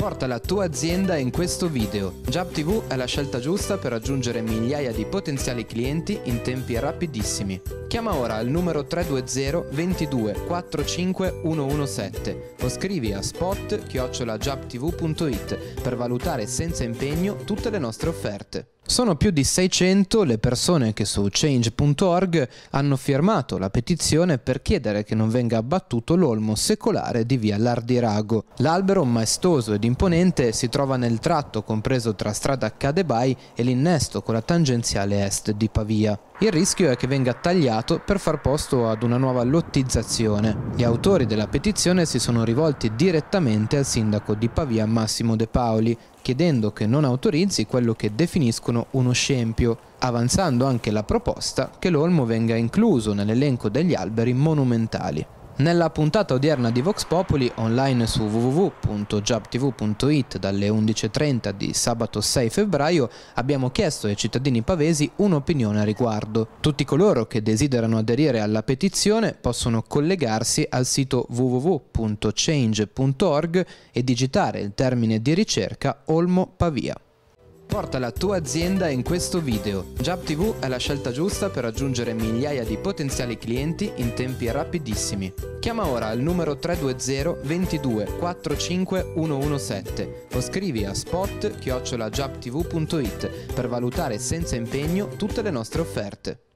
Porta la tua azienda in questo video. JubTV è la scelta giusta per raggiungere migliaia di potenziali clienti in tempi rapidissimi. Chiama ora al numero 320 22 45 117 o scrivi a spot@jubtv.it per valutare senza impegno tutte le nostre offerte. Sono più di 600 le persone che su Change.org hanno firmato la petizione per chiedere che non venga abbattuto l'olmo secolare di via Lardirago. L'albero maestoso ed imponente si trova nel tratto compreso tra strada Cadebai e l'innesto con la tangenziale est di Pavia. Il rischio è che venga tagliato per far posto ad una nuova lottizzazione. Gli autori della petizione si sono rivolti direttamente al sindaco di Pavia Massimo De Paoli, chiedendo che non autorizzi quello che definiscono uno scempio, avanzando anche la proposta che l'olmo venga incluso nell'elenco degli alberi monumentali. Nella puntata odierna di Vox Populi, online su www.jubtv.it dalle 11:30 di sabato 6 febbraio, abbiamo chiesto ai cittadini pavesi un'opinione a riguardo. Tutti coloro che desiderano aderire alla petizione possono collegarsi al sito www.change.org e digitare il termine di ricerca Olmo Pavia. Porta la tua azienda in questo video. JubTV è la scelta giusta per raggiungere migliaia di potenziali clienti in tempi rapidissimi. Chiama ora al numero 320 22 45 117 o scrivi a spot@jubtv.it per valutare senza impegno tutte le nostre offerte.